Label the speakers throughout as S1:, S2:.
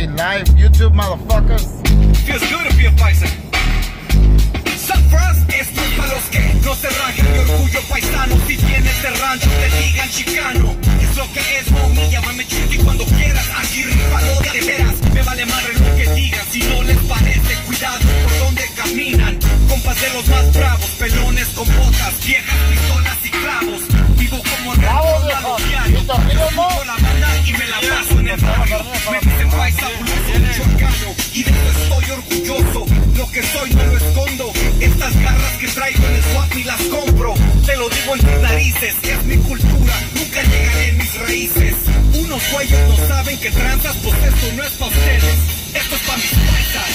S1: Hey, live YouTube, motherfuckers.
S2: Feels good to be a paisa. Surfers, esto es para los que no se rajan de orgullo paisano. Si vienes de rancho te digan chicano. Es lo que es, mami, llámame Chucky cuando quieras. Aquí rifalo de veras, me vale madre lo que digan. Si no les parece, cuidado por donde caminan. Compas de los más bravos, pelones con botas, viejas, pistolas y clavos. Vivo como Ronaldo diario, con la banda y me la paso en el barrio. Me dicen paisa, bluso, michoacano, y de eso estoy orgulloso. Lo que soy no lo escondo. Estas garras que traigo en el swap y las compro. Te lo digo en tus narices, es mi cultura, nunca llegaré en mis raíces. Unos güeyes no saben que tranzas, pues esto no es pa' ustedes. Esto es pa' mis paisas.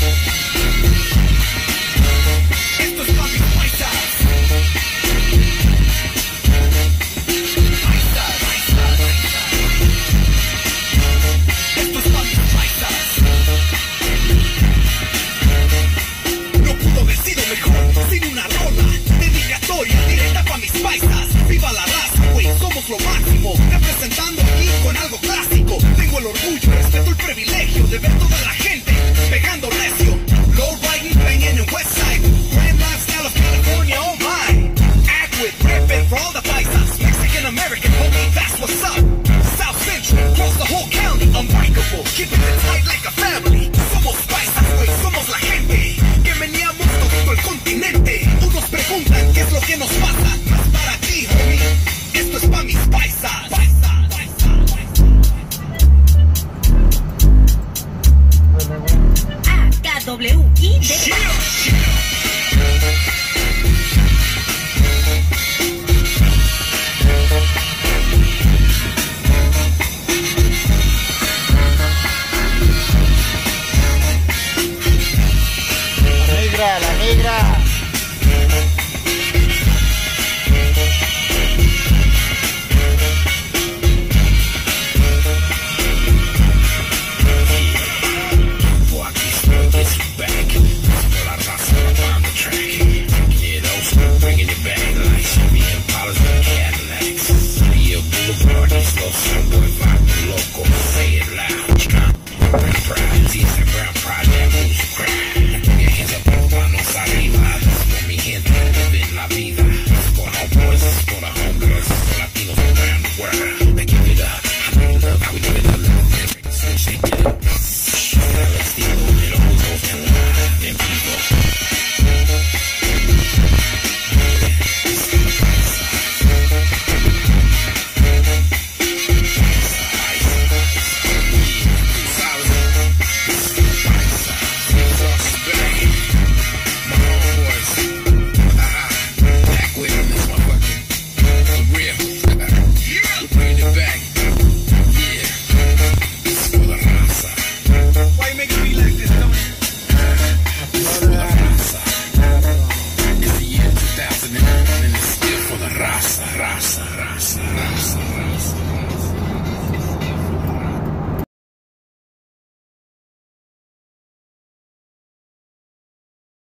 S2: Esto es pa' mis paisas. Esto es pa' mis paisas. No pudo haber sido mejor sin una rola dedicatoria directa pa' mis paisas. Viva la raza, güey, somos lo máximo. Representando aquí con algo clásico. Tengo el orgullo, respeto el privilegio de ver toda la gente pegando recio. Low riding, banging in Westside. Grand lifestyle of California, oh my. Ackwit, reppin' for all the paisas. Mexican American, homie, that's what's up. South Central, across the whole county, unbreakable. Keep it